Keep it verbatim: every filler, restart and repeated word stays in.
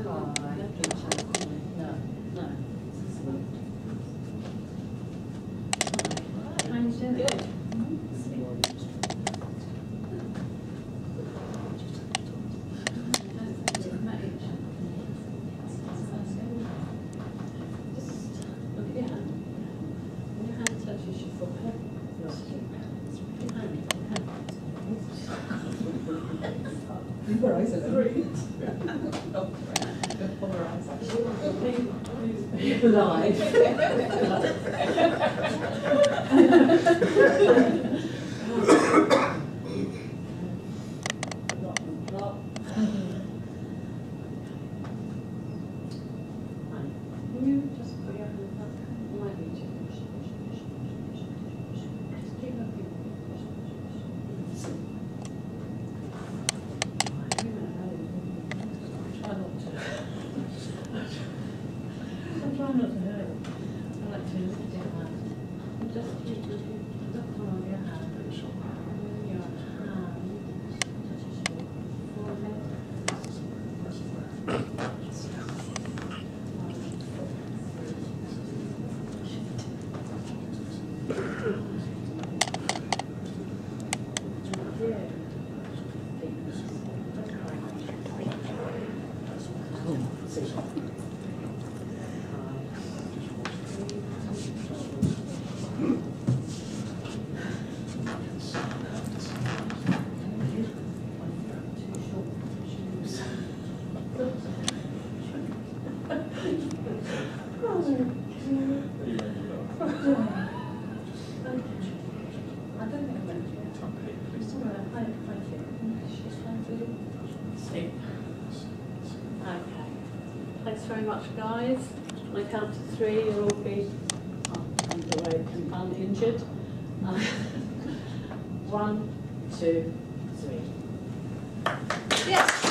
No, no. How you doing? Good. Look at your hand. When your hand touches your forehead, your hand, your hand. Leave her eyes alone. Live. Can you just put your hand up? Lightly to push, push, push, push, push, push, push. Just keep looking. Push, push, push. Try not to. I'm trying not to hurt. I like to look at your hand. Just keep looking. Don't come on your hand. And your hand touches your forehead. Okay. Thanks very much, guys. When I count to three, you'll all be underweight and uninjured. Uh, one, two, three. Yes.